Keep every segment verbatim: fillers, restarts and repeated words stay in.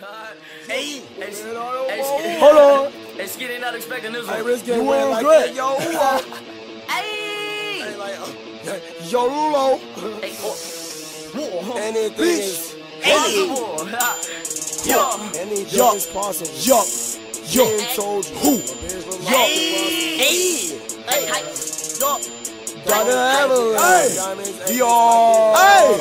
Hey, hold on. Hey, Skitty not expecting this one. Hey, Riz You getting want like good? that, yo, uh, Hey, hey, like, uh, yo, Lulo. hey, oh, whoa, Anything is hey, yo, anything Yo. is possible. Yo, yo, Been told you. who? hey, hey, hey, hey, Yo. Gotta have a Hey. diamonds. Yo, Hey.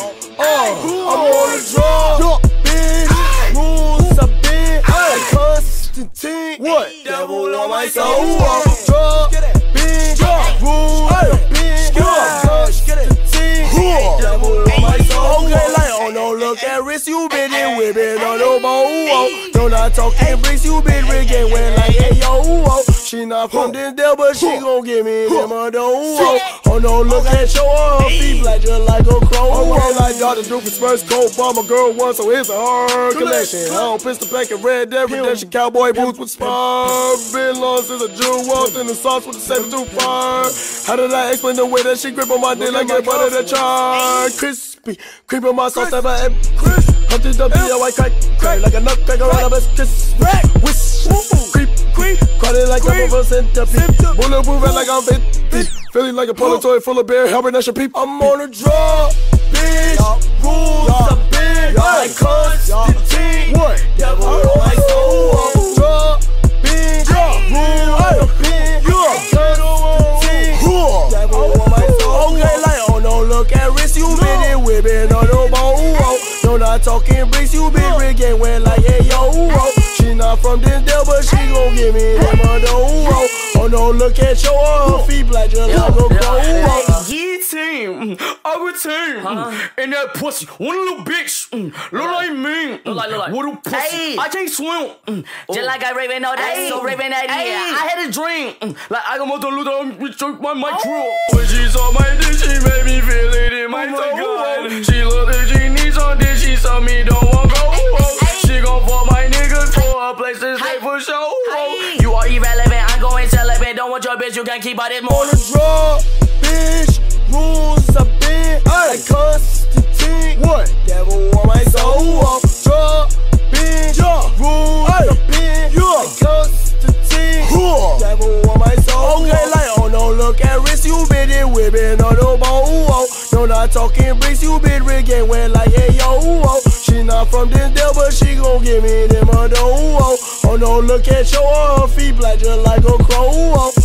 Oh, I'm on the draw. Yo. Bitch, rules are big. Hey. Constantine. What? Devil on my soul. Draw. Bitch, rules Hey. are big. Constantine. Who? Devil on my soul. Okay, like, oh no, look at wrist, you been in whipping on the bow. No, not talking bricks, you been rigging when like, hey yo. She not from this deal, but she gon' give me them a dough. Oh no, look at your her feet black just like a crow. Okay, like Doctor Duke and Spurs coat, bomb a girl once, so it's a her collection. I don't pistol back and red dead redemption, cowboy boots with spur. Been long since a Jew walked in the sauce with the saber tooth fur. How did I explain the way that she grip on my dick like a butter the char? Crispy, creep on my sauce, never ever crisp. Humpty Dumpty, a white crack, crack like a nutcracker on a best kiss. Wish, creep, creep, caught it like a rubber centipede. Bulletproof like I'm fifty. Feeling like a polo toy full of beer, helping that your peep. I'm on a draw, bitch. Rules are big, like Constantine. What? Devil on my soul. Draw, bitch. Rules are big, Constantine. Who? Devil on my soul. Okay, like, oh no, look at wrist, you been in whipping on the bow. No, not talking bricks, you been rigging when like, hey yo. She not from this deal, but she gon' give me them a dough. Oh no, look at your her feet black just like a crow. Yeah, team, our team, and that pussy, one little bitch, mm, look like me, Look like- look like. what a pussy, Hey. I can't swim, mm, just like I Raven all that, Hey. so Raven that hey, yeah. I had a dream, mm, like I got my little bitch choke my my drill. When she saw my dick, she made me feel it in my my toe. God. She looked like she needs some dick, she saw me don't want go. She gon' fuck my niggas for a place to stay for sure. Hey. You are irrelevant, I'm going celibate. Don't want your bitch, you can keep out it more. On the draw, bitch. Rules are big, like Constantine. What? Devil on my soul. Draw, bitch. Rules are big, like Constantine. Who? Devil on my soul. Okay, like, oh no, look at wrist, you been in whipping on the bow. No, not talking bricks, you been rigging when like, hey yo. She not from this deal, but she gon' give me them a dough. Oh no, look at your her feet black just like a crow.